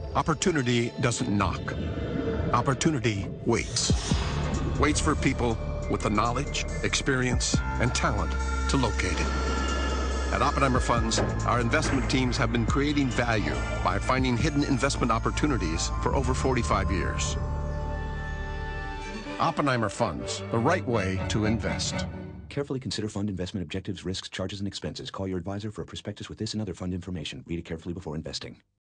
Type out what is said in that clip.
Opportunity doesn't knock. Opportunity waits. Waits for people with the knowledge, experience, and talent to locate it. At Oppenheimer Funds, our investment teams have been creating value by finding hidden investment opportunities for over 45 years. Oppenheimer Funds, the right way to invest. Carefully consider fund investment objectives, risks, charges, and expenses. Call your advisor for a prospectus with this and other fund information. Read it carefully before investing.